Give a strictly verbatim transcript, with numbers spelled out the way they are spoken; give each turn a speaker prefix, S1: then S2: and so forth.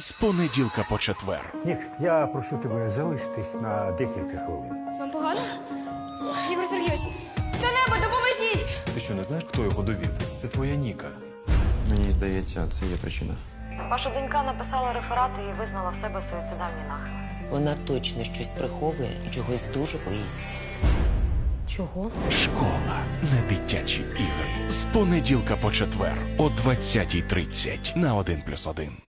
S1: з понеділка по четвер.
S2: Нік, я прошу тебе залишитись на декілька хвилин.
S3: Вам погано? Ігор Сергійович, хто-небудь, допоможіть!
S4: Ти що, не знаєш, хто його довів? Це твоя Ніка.
S5: Мені здається, це є причина.
S6: Ваша донька написала реферати і визнала в себе суїцидальні нахили.
S7: Вона точно щось приховує і чогось дуже боїться. Чого?
S1: Школа. Не дитячі ігри. З понеділка по четвер о двадцятій тридцять на один плюс один.